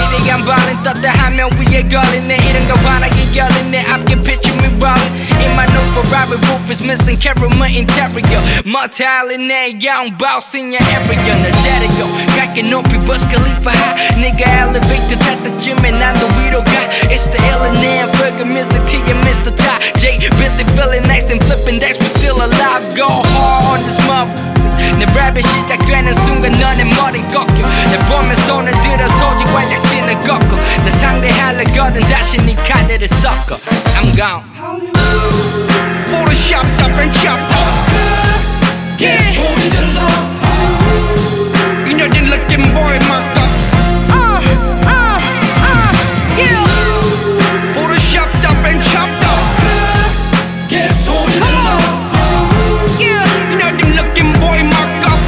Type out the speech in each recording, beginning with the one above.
위대한 발린 떴다 하면 위에 걸리네 이런 거 환하게 열리네 앞에 picture me rolling in my new Ferrari roof is missing caramel interior mortal이네 young boss in your area 널 데려요 갈게 높이 Burj Khalifa high 네가 elevator 탔다쯤에 난 더 위로 가 It's the illin' burger Mr. T and Mr. Ty J busy feeling nice and flipping decks we still alive go hard on this motherfuckers 내 랩이 시작되는 순간 너네 머린 꺾여 내 보면 손을 들어 소지 관략진을 꺾어 나 상대하려거든 다시 네 카드를 섞어 I'm gone Photoshopped up and chopped up 소리 질러 You know they looking boy mock-ups yeah Photoshopped up and chopped up 소리 질러 yeah You know them looking boy mock-ups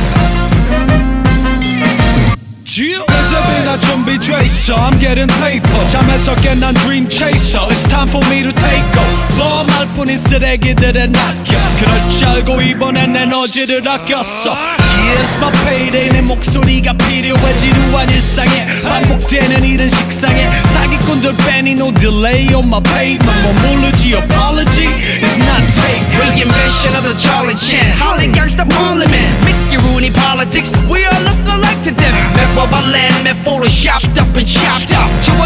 연습이나 준비돼 있어 I'm getting paper 잠에서 깬난 dream chaser It's time for me to take over 말뿐인 쓰레기들에 낚여 그럴 줄 알고 이번엔 에너지를 아꼈어 Here's my payday 내 목소리가 필요해 지루한 일상에 반복되는 이런 식상에 사기꾼들 빼니 no delay on my payment 뭐 모르지 apology is not taken Reinvention of the Charlie Chan Holly gangsta parliament Mickey Rooney politics We all look alike to them 몇 번만 랜 몇 photoshopped up and chopped up 지워